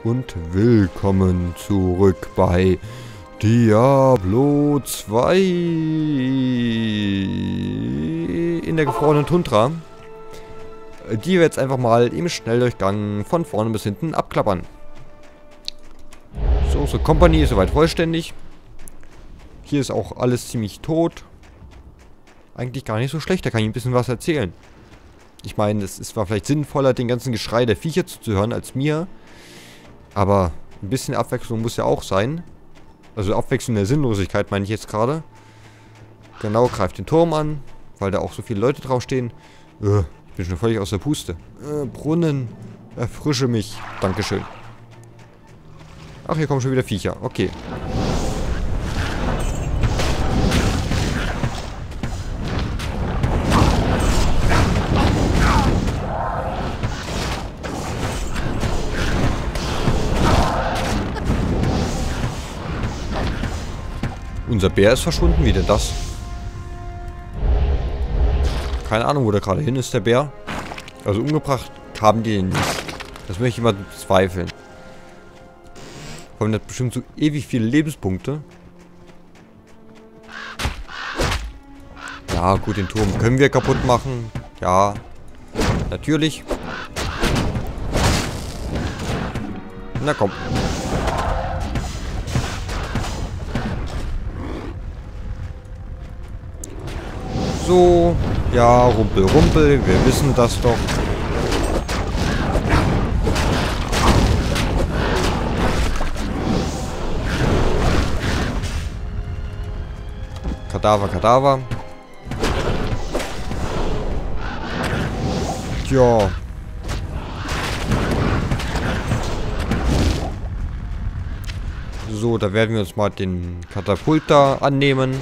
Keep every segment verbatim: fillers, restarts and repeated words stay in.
und willkommen zurück bei Diablo zwei in der gefrorenen Tundra, die wir jetzt einfach mal im Schnelldurchgang von vorne bis hinten abklappern. So, unsere Company ist soweit vollständig. Hier ist auch alles ziemlich tot. Eigentlich gar nicht so schlecht, da kann ich ein bisschen was erzählen. Ich meine, es ist zwar vielleicht sinnvoller, den ganzen Geschrei der Viecher zuzuhören, als mir. Aber ein bisschen Abwechslung muss ja auch sein. Also Abwechslung der Sinnlosigkeit meine ich jetzt gerade. Genau, greift den Turm an, weil da auch so viele Leute draufstehen. Äh, ich bin schon völlig aus der Puste. Äh, Brunnen, erfrische mich. Dankeschön. Ach, hier kommen schon wieder Viecher. Okay. Unser Bär ist verschwunden, wie denn das? Keine Ahnung, wo der gerade hin ist, der Bär. Also umgebracht haben die ihn nicht. Das möchte ich mal bezweifeln. Vor allem hat bestimmt so ewig viele Lebenspunkte. Ja, gut, den Turm können wir kaputt machen. Ja, natürlich. Na komm. So, ja, Rumpel, Rumpel, wir wissen das doch. Kadaver, Kadaver. Tja. So, da werden wir uns mal den Katapult da annehmen.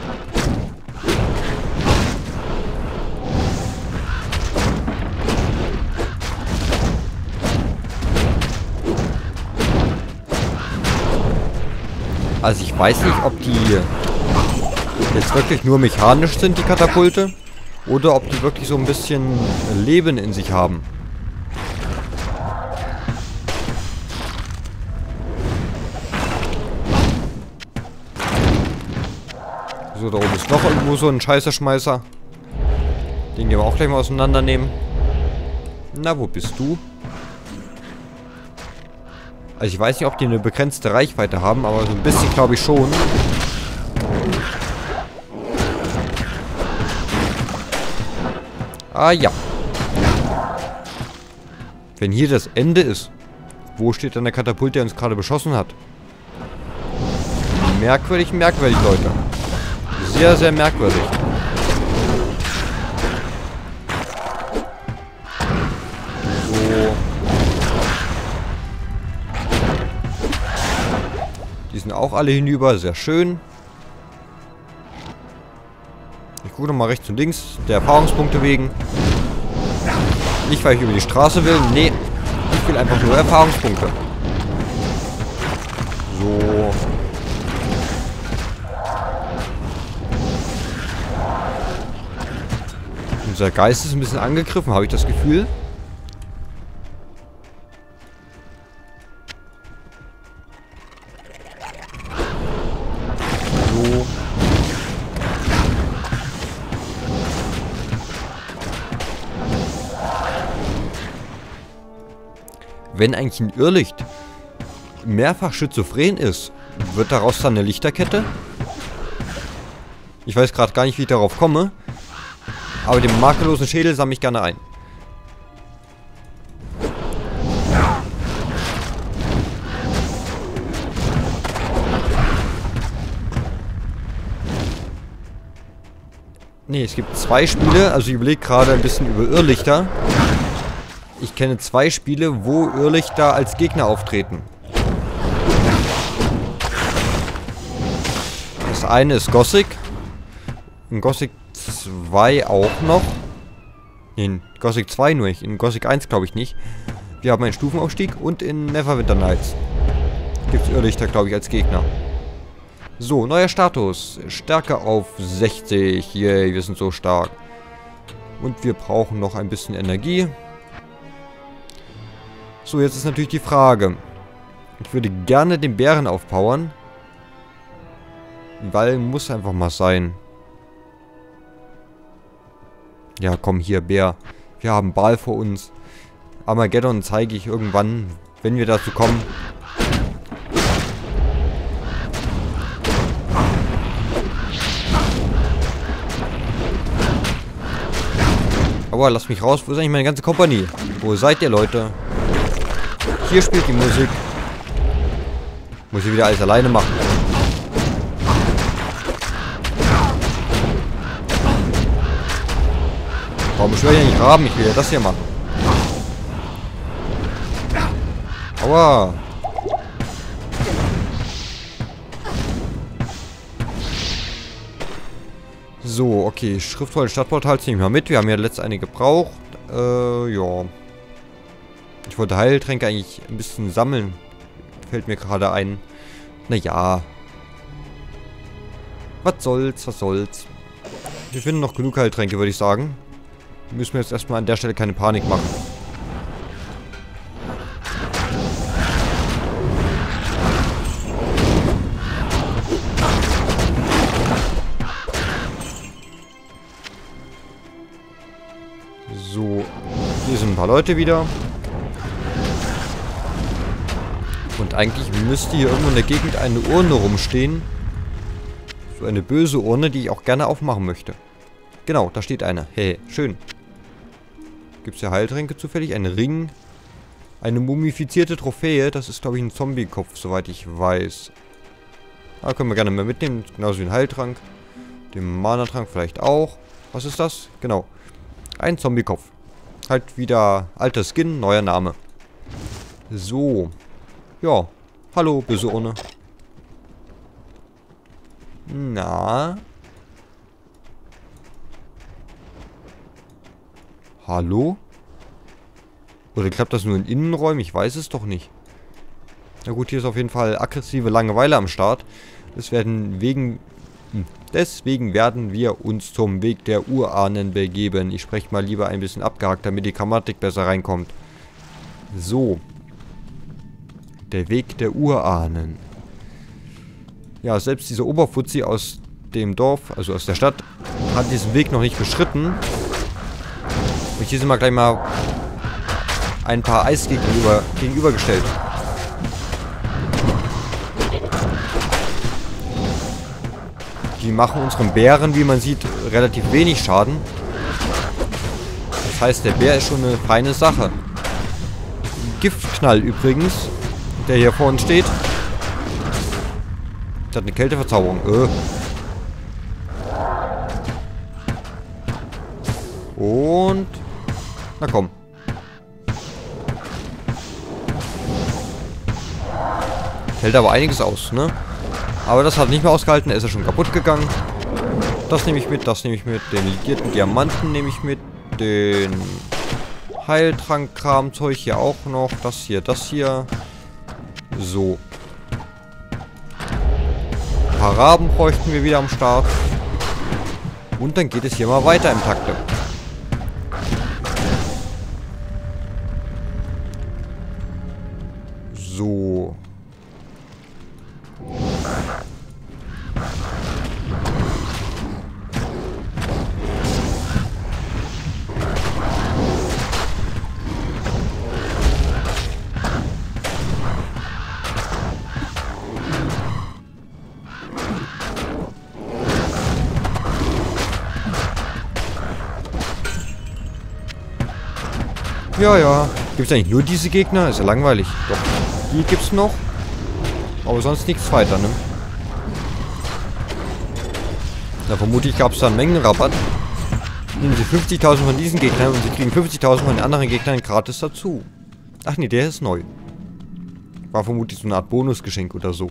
Also ich weiß nicht, ob die jetzt wirklich nur mechanisch sind, die Katapulte, oder ob die wirklich so ein bisschen Leben in sich haben. So, da oben ist noch irgendwo so ein Scheißerschmeißer. Den gehen wir auch gleich mal auseinandernehmen. Na, wo bist du? Also ich weiß nicht, ob die eine begrenzte Reichweite haben, aber so ein bisschen glaube ich schon. Ah ja. Wenn hier das Ende ist, wo steht dann der Katapult, der uns gerade beschossen hat? Merkwürdig, merkwürdig, Leute. Sehr, sehr merkwürdig. So. Die sind auch alle hinüber, sehr schön. Ich gucke nochmal rechts und links, der Erfahrungspunkte wegen. Nicht, weil ich über die Straße will, nee. Ich will einfach nur Erfahrungspunkte. So. Unser Geist ist ein bisschen angegriffen, habe ich das Gefühl. So. Wenn eigentlich ein Irrlicht mehrfach schizophren ist, wird daraus dann eine Lichterkette? Ich weiß gerade gar nicht, wie ich darauf komme. Aber den makellosen Schädel sammle ich gerne ein. Ne, es gibt zwei Spiele, also ich überlege gerade ein bisschen über Irrlichter. Ich kenne zwei Spiele, wo Irrlichter als Gegner auftreten. Das eine ist Gothic. In Gothic zwei auch noch. In Gothic zwei nur nicht. In Gothic eins glaube ich nicht. Wir haben einen Stufenaufstieg und in Neverwinter Nights gibt es Irrlichter, glaube ich, als Gegner. So, neuer Status. Stärke auf sechzig. Yay, wir sind so stark. Und wir brauchen noch ein bisschen Energie. So, jetzt ist natürlich die Frage. Ich würde gerne den Bären aufpowern. Weil muss einfach mal sein. Ja, komm hier, Bär. Wir haben Baal vor uns. Armageddon zeige ich irgendwann, wenn wir dazu kommen. Aber lass mich raus. Wo ist eigentlich meine ganze Kompanie? Wo seid ihr, Leute? Hier spielt die Musik. Muss ich wieder alles alleine machen. Warum beschwöre ich nicht Raben? Ich will ja das hier machen. Aua. So, okay. Schriftvoll Stadtportal nehme ich mal mit. Wir haben ja letztes eine gebraucht. Äh, ja. Ich wollte Heiltränke eigentlich ein bisschen sammeln. Fällt mir gerade ein. Naja. Was soll's, was soll's. Wir finden noch genug Heiltränke, würde ich sagen. Müssen wir jetzt erstmal an der Stelle keine Panik machen. So, hier sind ein paar Leute wieder. Und eigentlich müsste hier irgendwo in der Gegend eine Urne rumstehen. So eine böse Urne, die ich auch gerne aufmachen möchte. Genau, da steht eine. Hey, schön. Gibt es ja Heiltränke zufällig? Ein Ring. Eine mumifizierte Trophäe. Das ist, glaube ich, ein Zombie-Kopf, soweit ich weiß. Da können wir gerne mal mitnehmen. Genauso wie ein Heiltrank. Den Mana-Trank vielleicht auch. Was ist das? Genau. Ein Zombie-Kopf. Halt wieder alter Skin, neuer Name. So. Ja. Hallo, böse Urne. Na? Hallo? Oder klappt das nur in Innenräumen? Ich weiß es doch nicht. Na gut, hier ist auf jeden Fall aggressive Langeweile am Start. Das werden wegen... Deswegen werden wir uns zum Weg der Urahnen begeben. Ich spreche mal lieber ein bisschen abgehakt, damit die Grammatik besser reinkommt. So. Der Weg der Urahnen. Ja, selbst dieser Oberfuzzi aus dem Dorf, also aus der Stadt, hat diesen Weg noch nicht beschritten. Und hier sind wir gleich mal ein paar Eisgegner gegenüber, gegenübergestellt. Die machen unseren Bären, wie man sieht, relativ wenig Schaden. Das heißt, der Bär ist schon eine feine Sache. Giftknall übrigens, der hier vor uns steht. Das hat eine Kälteverzauberung. Äh. Und... Na komm. Hält aber einiges aus, ne? Aber das hat nicht mehr ausgehalten. Er ist ja schon kaputt gegangen. Das nehme ich mit, das nehme ich mit. Den legierten Diamanten nehme ich mit. Den Heiltrank-Kram-Zeug hier auch noch. Das hier, das hier. So. Ein paar Raben bräuchten wir wieder am Start. Und dann geht es hier mal weiter im Takte. So. Ja, ja. Gibt es eigentlich nur diese Gegner? Ist ja langweilig. Doch. Die gibt's noch. Aber sonst nichts weiter, ne? Da vermutlich gab es da einen Mengenrabatt. Nehmen Sie fünfzigtausend von diesen Gegnern und Sie kriegen fünfzigtausend von den anderen Gegnern gratis dazu. Ach nee, der ist neu. War vermutlich so eine Art Bonusgeschenk oder so.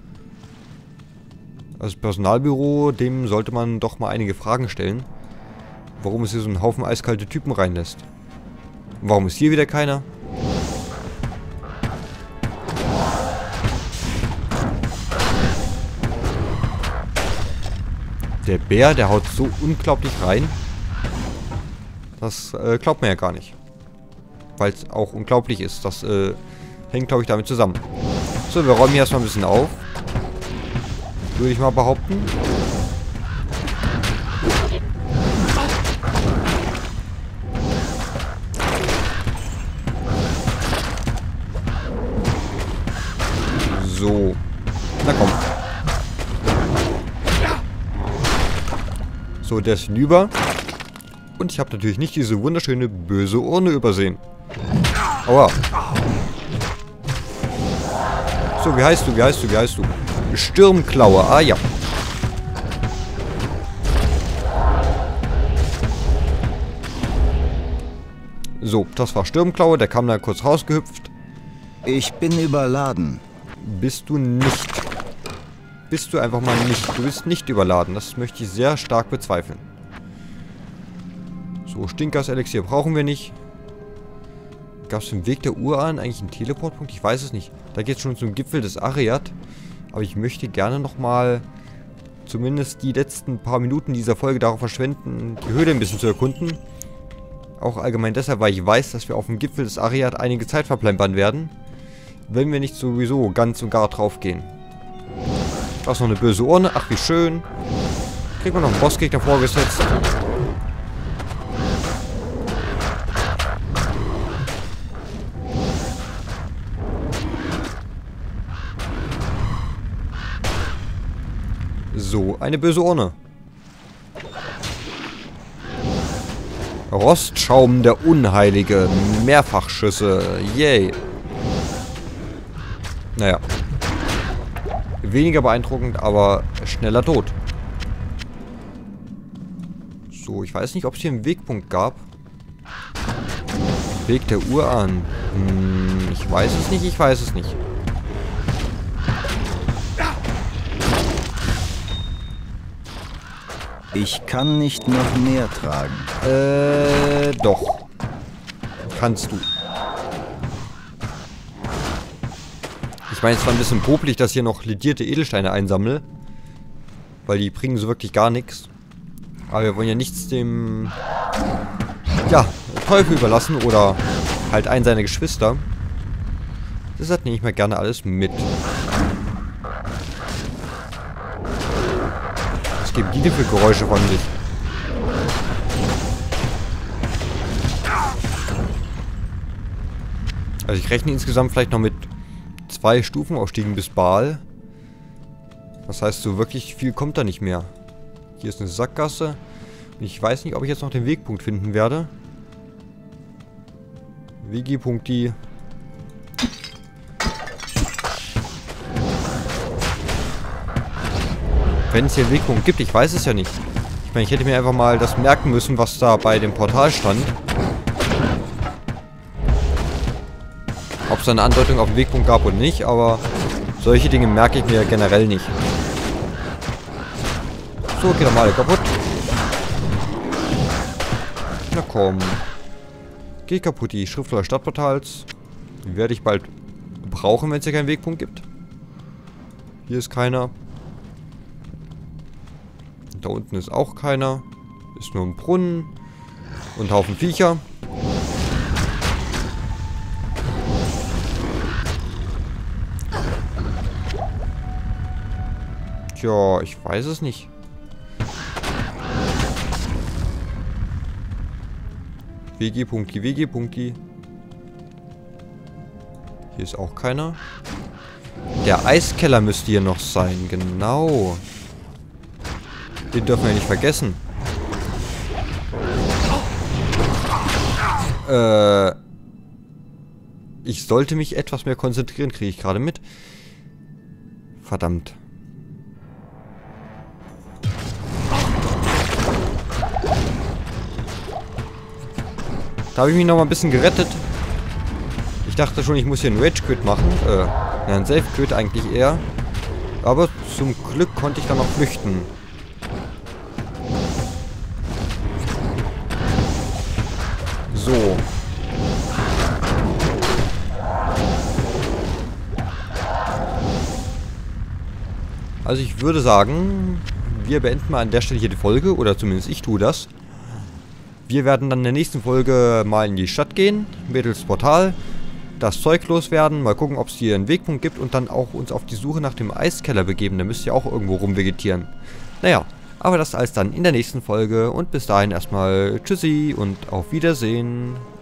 Als Personalbüro, dem sollte man doch mal einige Fragen stellen. Warum es hier so einen Haufen eiskalte Typen reinlässt. Warum ist hier wieder keiner? Der Bär, der haut so unglaublich rein. Das äh, glaubt man ja gar nicht. Weil es auch unglaublich ist. Das äh, hängt, glaube ich, damit zusammen. So, wir räumen hier erstmal ein bisschen auf. Würde ich mal behaupten. So. Na komm. So, der ist hinüber. Und ich habe natürlich nicht diese wunderschöne böse Urne übersehen. Aua. So, wie heißt du, wie heißt du, wie heißt du? Sturmklaue, ah ja. So, das war Sturmklaue, der kam da kurz rausgehüpft. Ich bin überladen. Bist du nicht. Bist du einfach mal nicht. Du bist nicht überladen, das möchte ich sehr stark bezweifeln. So, Stinkgas-Elixier brauchen wir nicht. Gab es im Weg der Urahn eigentlich einen Teleportpunkt? Ich weiß es nicht. Da geht es schon zum Gipfel des Ariat. Aber ich möchte gerne nochmal zumindest die letzten paar Minuten dieser Folge darauf verschwenden, die Höhle ein bisschen zu erkunden. Auch allgemein deshalb, weil ich weiß, dass wir auf dem Gipfel des Ariat einige Zeit verplempern werden. Wenn wir nicht sowieso ganz und gar drauf gehen. Da ist noch eine böse Urne. Ach, wie schön. Kriegen wir noch einen Bossgegner vorgesetzt. So, eine böse Urne. Rostschaum der Unheilige. Mehrfachschüsse. Yay. Naja. Weniger beeindruckend, aber schneller tot. So, ich weiß nicht, ob es hier einen Wegpunkt gab. Weg der Urahn. Hm, ich weiß es nicht, ich weiß es nicht. Ich kann nicht noch mehr tragen. Äh, doch. Kannst du. Ich meine, es war ein bisschen popelig, dass ich hier noch ledierte Edelsteine einsammle. Weil die bringen so wirklich gar nichts. Aber wir wollen ja nichts dem... Ja, Teufel überlassen oder halt einen seiner Geschwister. Deshalb nehme ich mir gerne alles mit. Was geben die denn für Geräusche von sich? Also ich rechne insgesamt vielleicht noch mit zwei Stufenaufstiegen bis Baal. Das heißt, so wirklich viel kommt da nicht mehr. Hier ist eine Sackgasse. Ich weiß nicht, ob ich jetzt noch den Wegpunkt finden werde. Wigi-Punkti. Wenn es hier einen Wegpunkt gibt, ich weiß es ja nicht. Ich meine, ich hätte mir einfach mal das merken müssen, was da bei dem Portal stand. Ob es da eine Andeutung auf den Wegpunkt gab oder nicht, aber solche Dinge merke ich mir generell nicht. So, geht doch mal kaputt. Na komm. Geht kaputt, die Schrift des Stadtportals. Die werde ich bald brauchen, wenn es hier keinen Wegpunkt gibt. Hier ist keiner. Da unten ist auch keiner. Ist nur ein Brunnen. Und ein Haufen Viecher. Tja, ich weiß es nicht. W G-Punkti, W G-Punkti. Hier ist auch keiner. Der Eiskeller müsste hier noch sein, genau. Den dürfen wir nicht vergessen. Äh. Ich sollte mich etwas mehr konzentrieren, kriege ich gerade mit. Verdammt. Da habe ich mich noch mal ein bisschen gerettet. Ich dachte schon, ich muss hier einen Rage-Quit machen. Äh, ja, einen Safe-Quit eigentlich eher. Aber zum Glück konnte ich dann noch flüchten. So. Also ich würde sagen, wir beenden mal an der Stelle hier die Folge. Oder zumindest ich tue das. Wir werden dann in der nächsten Folge mal in die Stadt gehen, mittels Portal. das Zeug loswerden, mal gucken, ob es hier einen Wegpunkt gibt und dann auch uns auf die Suche nach dem Eiskeller begeben. Der müsste ja auch irgendwo rumvegetieren. Naja, aber das alles dann in der nächsten Folge und bis dahin erstmal tschüssi und auf Wiedersehen.